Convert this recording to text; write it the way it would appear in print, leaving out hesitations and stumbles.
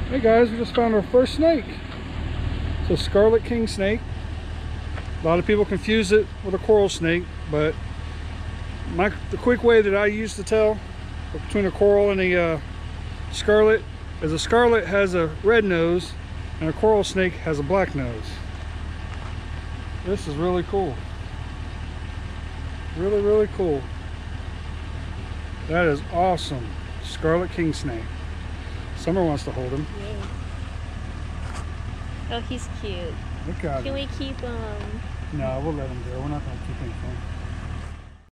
Hey guys, we just found our first snake. So Scarlet Kingsnake. A lot of people confuse it with a coral snake, but the quick way that I use to tell between a coral and a scarlet is a scarlet has a red nose and a coral snake has a black nose. This is really cool. Really, really cool. That is awesome. Scarlet Kingsnake. Summer wants to hold him. Yay. Oh, he's cute. Look at him. Can we keep No, we'll let him go. We're not going to keep anything.